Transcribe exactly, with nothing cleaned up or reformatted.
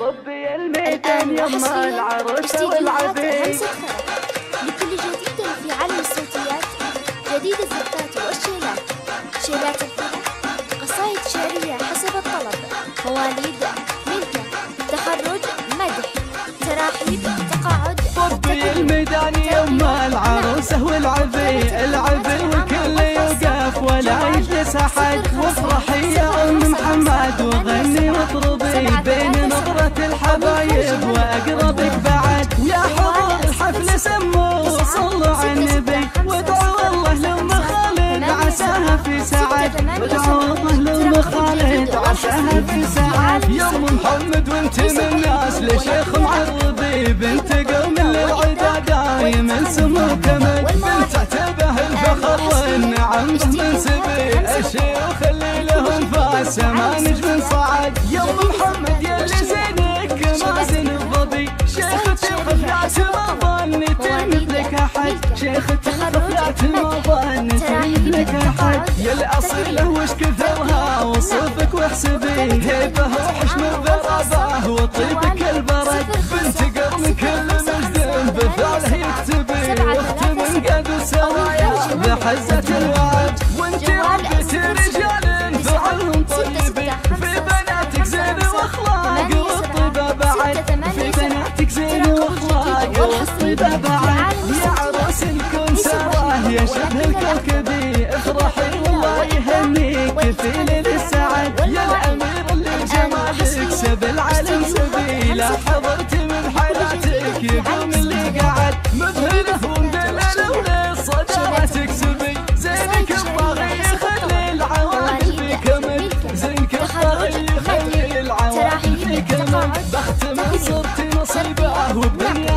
طبي الميدان يما العروسة والعبيد. لكل جديد في عالم الصوتيات، جديد الزفات والشيلات، شيلات الحلة، قصائد شعرية حسب الطلب، مواليد، ملكة، تخرج، مدح، تراحيب، تقاعد. طبي الميدان يما العروسة والعبيد، العبيد والكل يوقف ولا يجلس أحد. وافرحي يا أم محمد وغني واطربي بين نظرة الحبايب وأقربك بعد. يا حضور الحفل سموا صلوا على النبي وادعوا الله لأم خالد عساها في سعد. وادعوا الله لأم خالد عساها في سعد. يا أم محمد وانت من الناس لشيخ معربي، بنت قوم للعدا دايما سمو كمل، بنت اعتبه الفخر والنعم منسبي. الشيوخ اللي لهم فاس ما نجم صعد. يا أم محمد يا اللي زينك ما زين الظبي، شيختي الغفلات ما ظنيت مثلك احد، شيختي الغفلات ما ظنيت مثلك احد. يا الاصيله وش كثرها وصفك واحسبي، هيبه وحشم الضربه وطيبك البرد، بنت قرن كل مجد بفعله يكتبي، واخت من قد السرايا بحزه الوعد. وانت ربيت رجال فعلهم طيبين، في بناتك زين واخلاق والطيبه بعد، في بناتك زين واخلاق والطيبه بعد. يا عروس الكون سراه يا شبه الكوكبي، افرحي والله يهنيك في ليل السعد. يا الامير اللي جمالك سب العالم سبيله، حضرت من حياتك يقوم اللي قعد، مبهره ومدلله وللصداره تكسبي، زينك الطاغي يخلي العواقب يكمل، زينك الطاغي يخلي العواقب يكمل. بخت من صرتي نصيبه وبدنيا